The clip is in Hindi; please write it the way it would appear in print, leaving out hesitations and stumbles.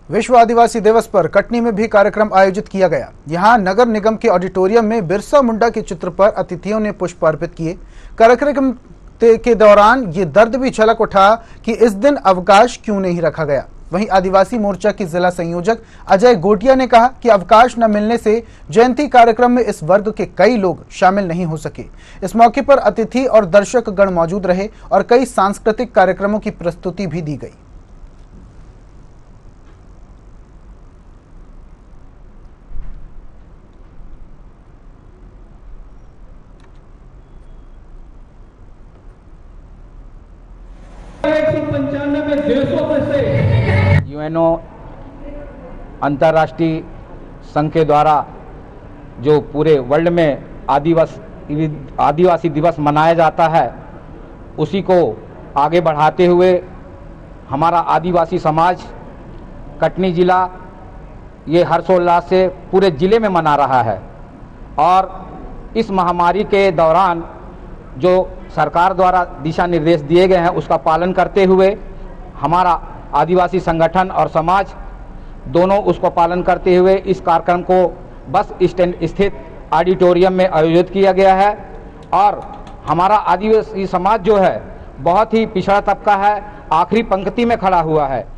विश्व आदिवासी दिवस पर कटनी में भी कार्यक्रम आयोजित किया गया। यहां नगर निगम के ऑडिटोरियम में बिरसा मुंडा के चित्र पर अतिथियों ने पुष्प अर्पित किए। कार्यक्रम के दौरान ये दर्द भी झलक उठा कि इस दिन अवकाश क्यों नहीं रखा गया। वहीं आदिवासी मोर्चा के जिला संयोजक अजय गोटिया ने कहा कि अवकाश न मिलने से जयंती कार्यक्रम में इस वर्ग के कई लोग शामिल नहीं हो सके। इस मौके पर अतिथि और दर्शक गण मौजूद रहे और कई सांस्कृतिक कार्यक्रमों की प्रस्तुति भी दी गई। यूएनओ अंतर्राष्ट्रीय संघ के द्वारा जो पूरे वर्ल्ड में आदिवासी दिवस मनाया जाता है, उसी को आगे बढ़ाते हुए हमारा आदिवासी समाज कटनी जिला ये हर्षोल्लास से पूरे जिले में मना रहा है। और इस महामारी के दौरान जो सरकार द्वारा दिशा निर्देश दिए गए हैं उसका पालन करते हुए हमारा आदिवासी संगठन और समाज दोनों उसको पालन करते हुए इस कार्यक्रम को बस स्टैंड स्थित ऑडिटोरियम में आयोजित किया गया है। और हमारा आदिवासी समाज जो है बहुत ही पिछड़ा तबका है, आखिरी पंक्ति में खड़ा हुआ है।